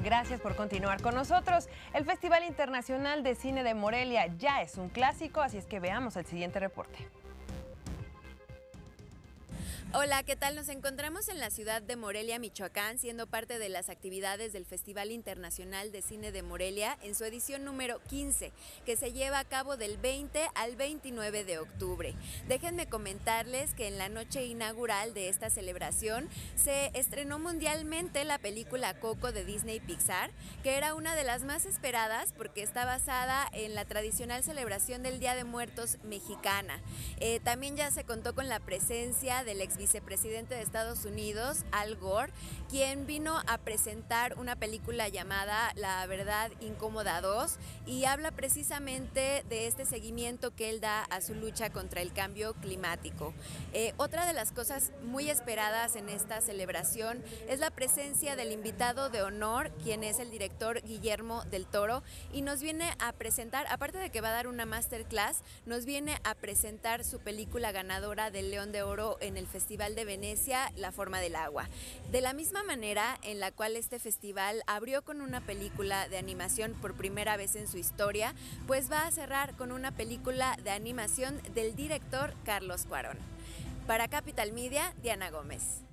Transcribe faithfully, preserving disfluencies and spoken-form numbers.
Gracias por continuar con nosotros. El Festival Internacional de Cine de Morelia ya es un clásico, así es que veamos el siguiente reporte. Hola, ¿qué tal? Nos encontramos en la ciudad de Morelia, Michoacán, siendo parte de las actividades del Festival Internacional de Cine de Morelia en su edición número quince, que se lleva a cabo del veinte al veintinueve de octubre. Déjenme comentarles que en la noche inaugural de esta celebración se estrenó mundialmente la película Coco de Disney Pixar, que era una de las más esperadas porque está basada en la tradicional celebración del Día de Muertos mexicana. Eh, también ya se contó con la presencia del ex vicepresidente de Estados Unidos, Al Gore, quien vino a presentar una película llamada La Verdad Incómoda dos y habla precisamente de este seguimiento que él da a su lucha contra el cambio climático. Eh, otra de las cosas muy esperadas en esta celebración es la presencia del invitado de honor, quien es el director Guillermo del Toro, y nos viene a presentar, aparte de que va a dar una masterclass, nos viene a presentar su película ganadora del León de Oro en el Festival de Venecia, La Forma del Agua. De la misma manera en la cual este festival abrió con una película de animación por primera vez en su historia, pues va a cerrar con una película de animación del director Carlos Cuarón. Para Capital Media, Diana Gómez.